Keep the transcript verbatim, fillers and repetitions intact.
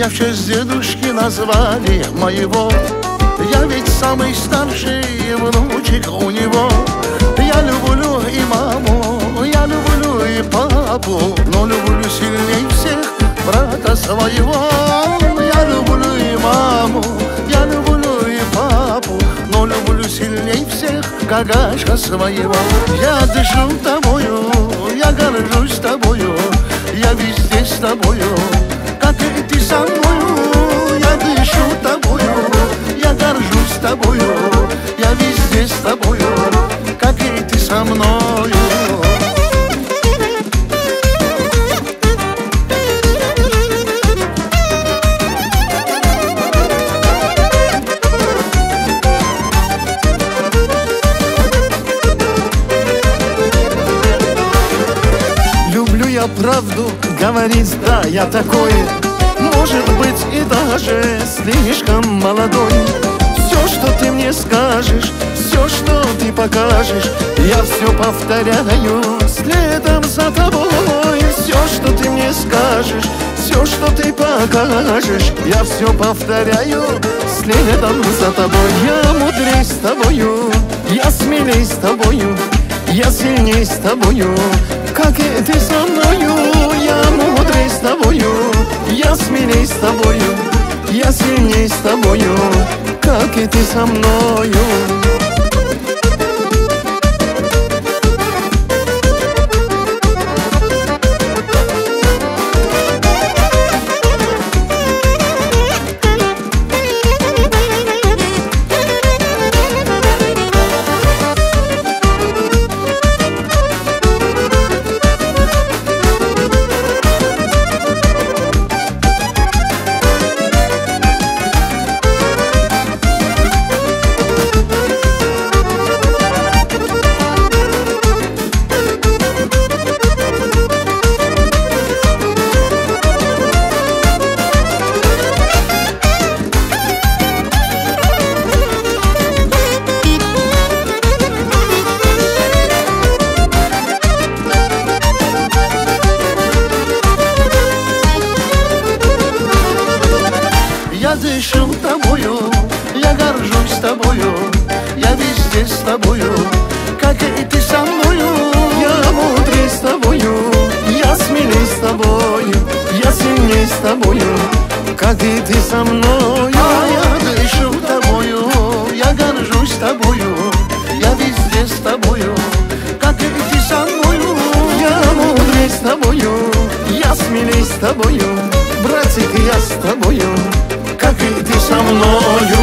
Меня в честь дедушки назвали моего. Я ведь самый старший внучек у него. Я люблю и маму, я люблю и папу, но люблю сильней всех брата своего. Я люблю и маму, я люблю и папу, но люблю сильней всех гагашка своего. Я дышу тобою, я горжусь тобою, я везде с тобою, как и ты со мною. Я дышу тобою, я горжусь тобою, я везде с тобою, как и ты со мною. Люблю я правду говорить, да, я такой, может быть, и даже слишком молодой. Все, что ты мне скажешь, все, что ты покажешь, я все повторяю следом за тобой. Все, что ты мне скажешь, все, что ты покажешь, я все повторяю следом за тобой. Я мудрей с тобою, я смелей с тобою, я сильней с тобою, как и ты со мною. Я мудрей с тобою, я смелей с тобою, я сильней с тобою, как и ты со мною. Я дышу тобою, я горжусь тобою, я везде с тобою, как и ты со мною. Я мудрей с тобою, я смелей с тобою, я сильней с тобою, как и ты со мною. Я дышу тобою, я горжусь тобою, я везде с тобою, как и ты со мною. Я мудрей с тобою, я смелей с тобою, братик, я с тобою, как и ты со мною.